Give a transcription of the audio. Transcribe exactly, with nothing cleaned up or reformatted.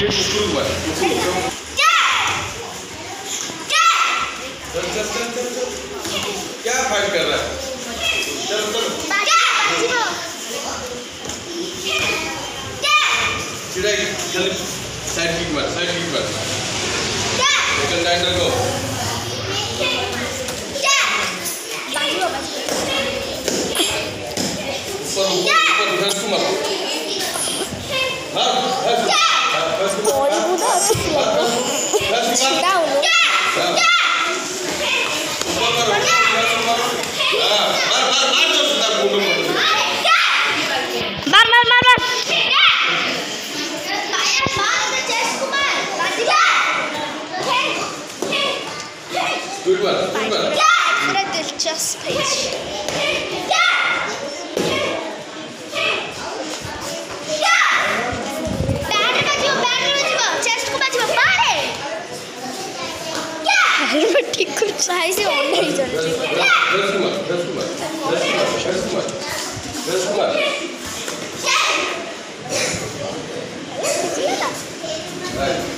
ये कुकुर हुआ कुकुर चल चल चल चल चल क्या फाइट कर रहा है चल चल चिड़ाई चल साइड किक मार साइड किक मार चल डाइटर को ऊपर ऊपर ऊपर घस मार हां घस Good one, good one. Let the chest page. ठीक कुछ सही से ऑन नहीं चल रही है दस कुमार दस कुमार दस कुमार दस कुमार दस कुमार